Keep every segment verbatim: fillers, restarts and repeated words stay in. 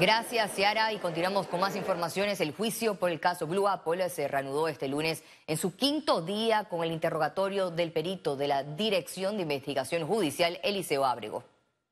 Gracias, Ciara, y continuamos con más informaciones. El juicio por el caso Blue Apple se reanudó este lunes en su quinto día con el interrogatorio del perito de la Dirección de Investigación Judicial, Eliseo Ábrego.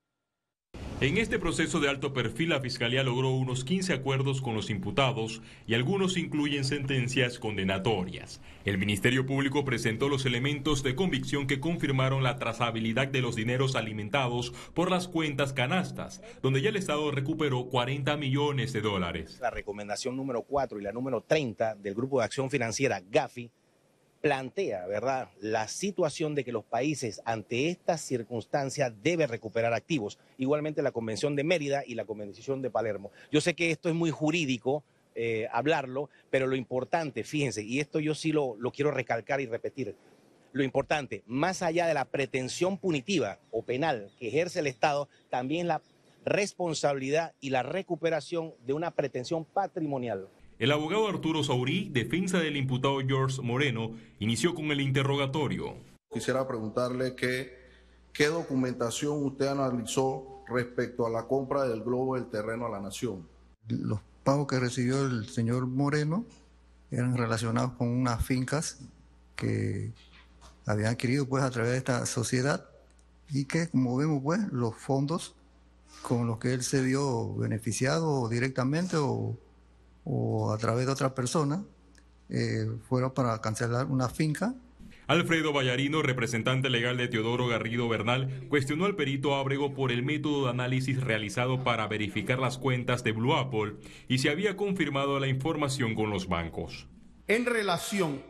En este proceso de alto perfil, la Fiscalía logró unos quince acuerdos con los imputados y algunos incluyen sentencias condenatorias. El Ministerio Público presentó los elementos de convicción que confirmaron la trazabilidad de los dineros alimentados por las cuentas canastas, donde ya el Estado recuperó cuarenta millones de dólares. La recomendación número cuatro y la número treinta del Grupo de Acción Financiera, Gafi, plantea, ¿verdad?, la situación de que los países ante estas circunstancias deben recuperar activos. Igualmente la Convención de Mérida y la Convención de Palermo. Yo sé que esto es muy jurídico eh, hablarlo, pero lo importante, fíjense, y esto yo sí lo, lo quiero recalcar y repetir, lo importante, más allá de la pretensión punitiva o penal que ejerce el Estado, también la responsabilidad y la recuperación de una pretensión patrimonial. El abogado Arturo Saurí, defensa del imputado George Moreno, inició con el interrogatorio. Quisiera preguntarle que, qué documentación usted analizó respecto a la compra del globo del terreno a la nación. Los pagos que recibió el señor Moreno eran relacionados con unas fincas que habían adquirido pues a través de esta sociedad y que, como vemos, pues los fondos con los que él se vio beneficiado directamente o o a través de otra persona, eh, fueron para cancelar una finca. Alfredo Vallarino, representante legal de Teodoro Garrido Bernal, cuestionó al perito Ábrego por el método de análisis realizado para verificar las cuentas de Blue Apple y si había confirmado la información con los bancos. En relación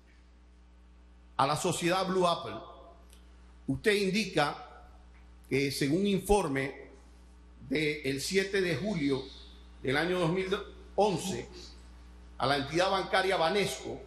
a la sociedad Blue Apple, usted indica que según informe del siete de julio del año dos mil once a la entidad bancaria Banesco,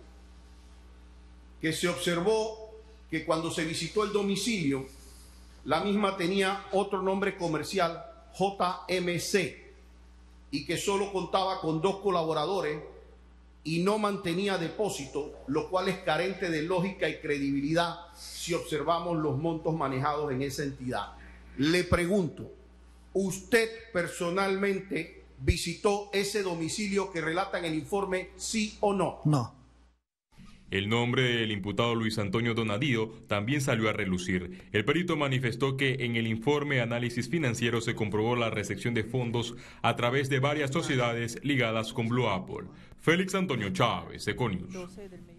que se observó que cuando se visitó el domicilio, la misma tenía otro nombre comercial, J M C, y que solo contaba con dos colaboradores y no mantenía depósito, lo cual es carente de lógica y credibilidad si observamos los montos manejados en esa entidad. Le pregunto, ¿usted personalmente visitó ese domicilio que relata en el informe, sí o no? No. El nombre del imputado Luis Antonio Donadío también salió a relucir. El perito manifestó que en el informe Análisis Financiero se comprobó la recepción de fondos a través de varias sociedades ligadas con Blue Apple. Félix Antonio Chávez, Econius.